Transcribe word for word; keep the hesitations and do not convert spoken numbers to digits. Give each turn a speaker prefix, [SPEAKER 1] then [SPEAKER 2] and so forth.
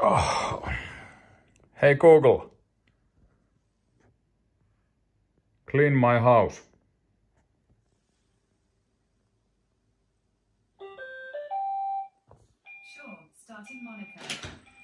[SPEAKER 1] Oh. Hey Google, clean my house.
[SPEAKER 2] Sure, starting Monica.